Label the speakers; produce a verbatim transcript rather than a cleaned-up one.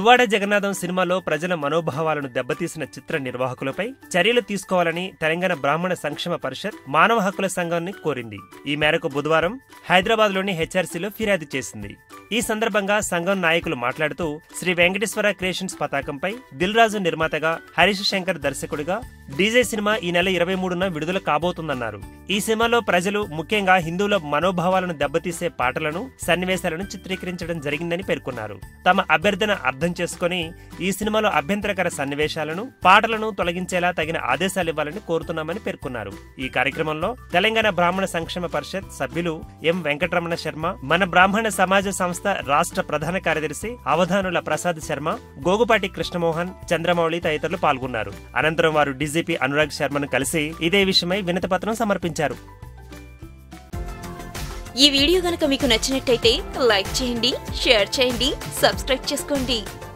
Speaker 1: దువ్వాడ జగన్నాథం సినిమాలో ప్రజల మనోభావాలను దెబ్బతీసిన చిత్ర నిర్వాహకులపై చర్యలు తీసుకోవాలని తెలంగాణ బ్రాహ్మణ సంక్షేమ పరిషత్ మానవ హక్కుల సంఘాన్ని కోరింది. ఈ మేరకు బుధవారం హైదరాబాద్ లోని హెచ్ఆర్సీలో ఫిర్యాదు చేసింది. ఈ సందర్భంగా సంఘం నాయకులు మాట్లాడుతూ శ్రీ వెంకటేశ్వర క్రియేషన్స్ పతాకంపై దిల్ రాజు నిర్మాతగా, హరీష్ శంకర్ దర్శకుడిగా డీజే సినిమా ఈ నెల ఇరవై మూడున విడుదల కాబోతుందన్నారు. ఈ సినిమాలో ప్రజలు ముఖ్యంగా హిందువుల మనోభావాలను దెబ్బతీసే పాటలను, సన్నివేశాలను చిత్రీకరించడం జరిగిందని పేర్కొన్నారు. తమ అభ్యర్థన అర్థం చేసుకుని ఈ సినిమాలో అభ్యంతరకర సన్నివేశాలను, పాటలను తొలగించేలా తగిన ఆదేశాలివ్వాలని కోరుతున్నామని పేర్కొన్నారు. ఈ కార్యక్రమంలో తెలంగాణ బ్రాహ్మణ సంక్షేమ పరిషత్ సభ్యులు ఎం వెంకటరమణ శర్మ, మన బ్రాహ్మణ సమాజ సంస్థ రాష్ట్ర ప్రధాన కార్యదర్శి అవధానుల ప్రసాద్ శర్మ, గోగుపాటి కృష్ణమోహన్, చంద్రమౌళి తదితరులు పాల్గొన్నారు. అనంతరం వారు డీజీపీ అనురాగ్ శర్మను కలిసి ఇదే విషయమై వినతిపత్రం సమర్పించారు.
Speaker 2: ఈ వీడియో గనుక మీకు నచ్చినట్టయితే లైక్ చేయండి, షేర్ చేయండి, సబ్స్క్రైబ్ చేసుకోండి.